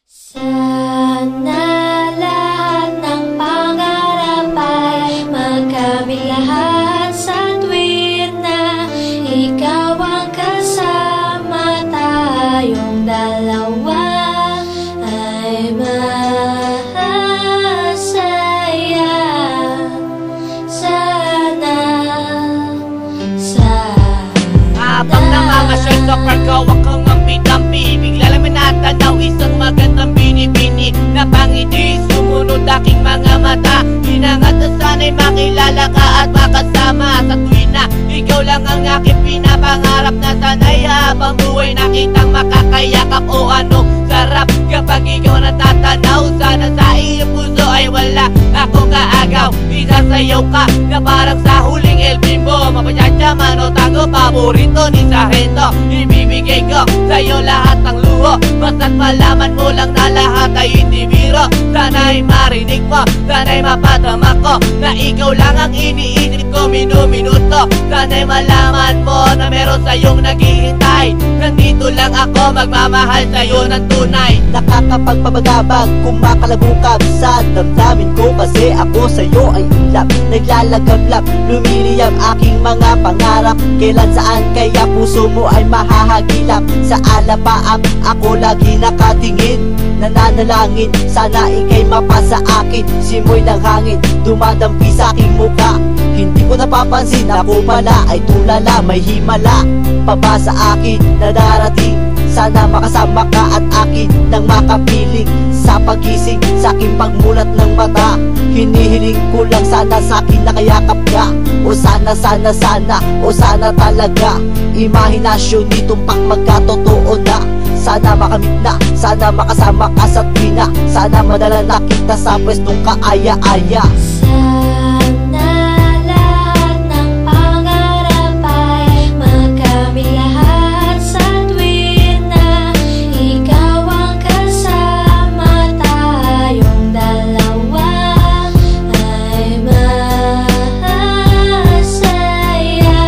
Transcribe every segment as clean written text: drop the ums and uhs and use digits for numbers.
Sana lahat ng pangarap ay magkamit lahat sa tuwid na ikaw ang kasama, tayong dalawa ay masaya. Sana habang namamasyal sa parko, akong ang pitampi, bigla lang minatanaw isang magandang binibini na pangiti, sumunod aking mga mata. Hinangat na sana'y makilala ka at makasama sa tuwin na ikaw lang ang aking pinapangarap, na sana'y habang buhay nakitang makakayakap. O anong sarap kapag ikaw natatanaw, sana sa iyong puso ay wala akong kaagaw. Isasayaw ka na parang sa huling El Bimbo, mapachachamano tango, paborito ni Sargento. Ibibigay ko sa'yo lahat ng luho, basta't malaman mo lang na lahat ay hindi biro. Sana'y marinig mo, sana'y mapadama ko na ikaw lang ang iniisip ko minuminuto. Sana'y malaman mo na meron sa'yong naghihintay, nandito lang ako magmamahal sa'yo ng tunay. Nakakapagpabagabag, kumakalabukab sa damdamin ko, kasi ako sa'yo ay ulap, naglalagablap, lumiliyab aking mga pangarap. Kailan saan kaya puso mo ay mahahagilap? Sa alapaap ako lagi nakatingin, nananalangin sana ika'y mapasa akin. Simoy ng hangin dumadampi sa aking muka, hindi ko napapansin ako pala ay tulala, may himala pa ba sa akin na darating? Sana makasama ka at akin nang makapiling sa pagising, sa aking pagmulat ng mata. Hinihiling ko lang sana sa akin nakayakap ka, o sana o sana talaga. Imahinasyon nitumpak magkatotoo na, sana makamit na, sana makasama ka sa tuwina, sana madala na kita sa pwestong kaaya-aya. sana lahat ng pangarap ay magkamit lahat sa tuwid na ikaw ang kasama, tayong dalawa ay masaya.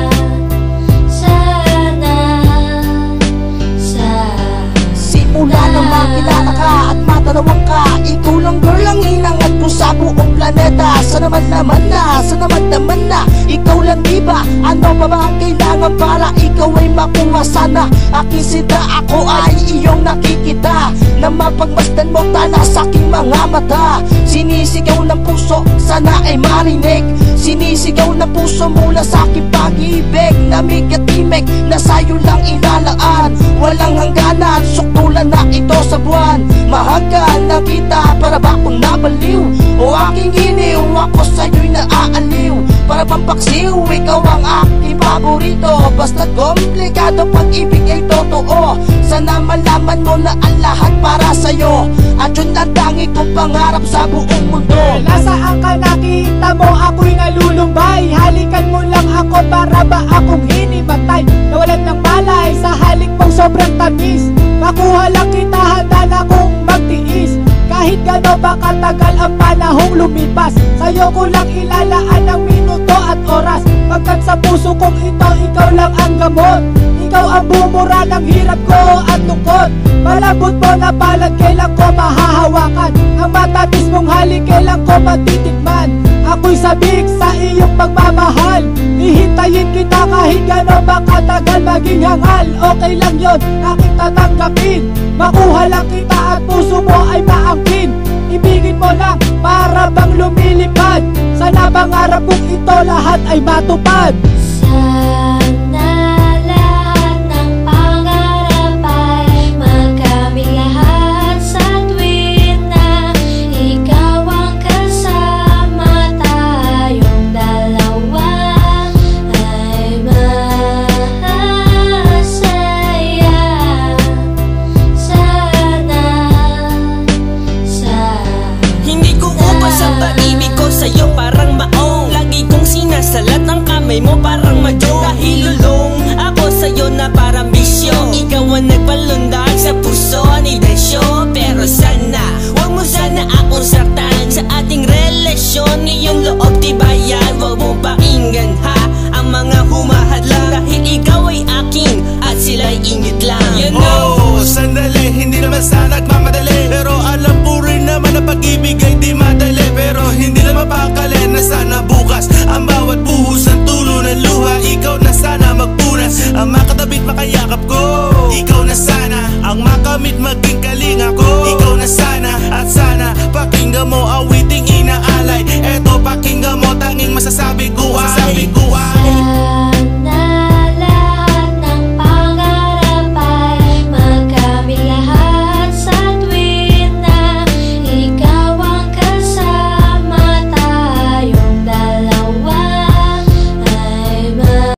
Simula nang makilala ka at matanawang ka, ikaw lang girl ang hinangat ko sa buong planeta. Sana naman na ikaw lang, diba? Ano pa ba ang kailangan para ikaw ay makuha? Sana aking sinta, ako ay iyong nakikita, na mapagmasdan mo tala sa aking mga mata. Sinisigaw ng puso, sana ay marinig, sinisigaw ng puso mula sa aking pag-ibig. Namig at timig na sa'yo lang ilalaan, walang hangganan, suktulan na ito sa buwan. Mahagkan na kita, para ba akong nabaliw? O aking giniw, ako sa'yo'y naaaliw. Para bang paksiw, ikaw ang aking paborito. Basta't komplikado, pag-ibig ay totoo. Sana malaman mo na ang lahat para sa'yo, at yun ang tangi kong pangarap sa buong mundo. Nasaan ka, nakita mo ako'y nalulumbay? Halikan mo lang ako, para ba akong hinimatay? Nawalan ng malay sa halik mong sobrang tamis, makuha lang kita, handa na kong magtiis. Kahit gano ba katagal ang panahong lumipas, sa'yo ko lang ilalaan ang minuto at oras. Pagkat sa puso kong ito, ikaw lang ang gamot, ikaw ang bumura ng hirap ko at lungkot. Malambot mo na palad, kailan ko mahahawakan? Ang matatis mong halik, kailan ko matitikman? Ako'y sabik sa iyong pagmamahal, hihintayin kita kahit gano ba katagal maging hangal. Okay lang yon, aking tatanggapin, makuha lang kita at puso mo ay maangkin. Ibigin mo lang, para bang lumilipad, sana pangarap kong ito lahat ay matupad. Sana lahat ng pangarap ay magkamit lahat sa tuwid na ikaw ang kasama, tayong dalawa ay masaya. Hindi ko ubas ang pag-ibig ko sa'yo, parang maong lagi kong sinasalat ng kamay mo, parang majong. nagmamadali. Pero alam ko rin naman na pag-ibig ay di madali. Pero hindi na mapakali na sana bukas ang bawat buhos ng tulo ng luha. Ikaw